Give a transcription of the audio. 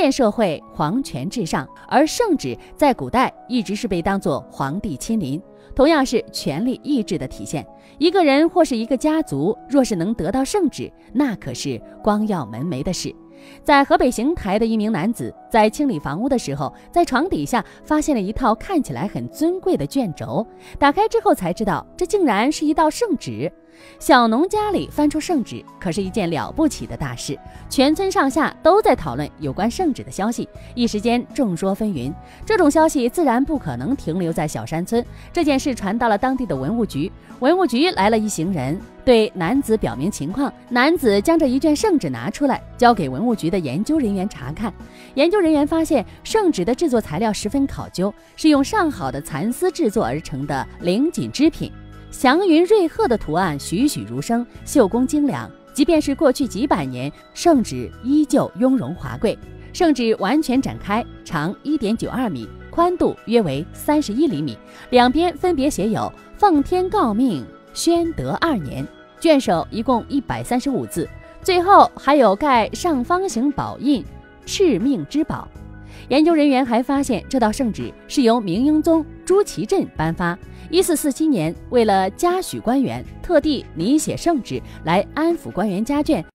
建社会，皇权至上，而圣旨在古代一直是被当作皇帝亲临，同样是权力意志的体现。一个人或是一个家族，若是能得到圣旨，那可是光耀门楣的事。在河北邢台的一名男子在清理房屋的时候，在床底下发现了一套看起来很尊贵的卷轴，打开之后才知道，这竟然是一道圣旨。小农家里翻出圣旨，可是一件了不起的大事，全村上下都在讨论有关圣旨的消息，一时间众说纷纭。这种消息自然不可能停留在小山村，这件事传到了当地的文物局，文物局来了一行人，对男子表明情况。男子将这一卷圣旨拿出来，交给文物局的研究人员查看。研究人员发现，圣旨的制作材料十分考究，是用上好的蚕丝制作而成的绫锦织品，祥云瑞鹤的图案栩栩如生，绣工精良。即便是过去几百年，圣旨依旧雍容华贵。圣旨完全展开，长 1.92 米，宽度约为31厘米，两边分别写有“奉天诰命，宣德2年”，卷首一共135字，最后还有盖上方形宝印“敕命之宝”。研究人员还发现，这道圣旨是由明英宗朱祁镇颁发。1447年，为了嘉许官员，特地拟写圣旨来安抚官员家眷。